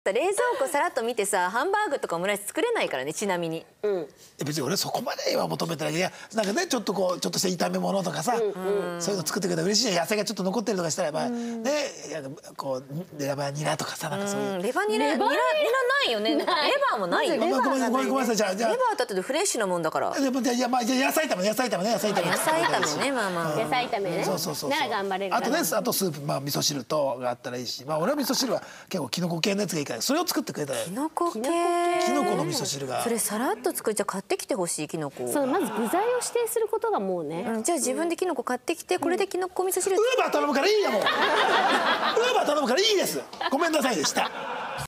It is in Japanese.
冷蔵庫さらっと見てさ、ハンバーグとかオムライス作れないからね、ちなみに。 別に俺そこまでは求めてないけど、いやなんかねちょっとした炒め物とかさ、そういうの作ってくれたら嬉しいじゃん。野菜がちょっと残ってるとかしたらまあね、こうレバーニラとかさ、なんかそういう。 レバニラないよね。レバーもないよ。 ごめんなさい。じゃあレバーだってフレッシュなもんだから。 でもじゃあ野菜炒めね、 まあまあ。 野菜炒めね。 そうなら頑張れる。 あとね、あとスープ、まあ味噌汁とがあったらいいし、まあ俺は味噌汁は結構キノコ系のやつがいいから、それを作ってくれたら。 キノコ系。 キノコの味噌汁が。 それさらっと作っちゃ買ってきてほしい、キノコ。 そう、まず具材を指定することがもうね。 じゃあ自分でキノコ買ってきて、これでキノコ味噌汁。 ウーバー頼むからいいやもう。ウーバー頼むからいいです。ごめんなさいでした。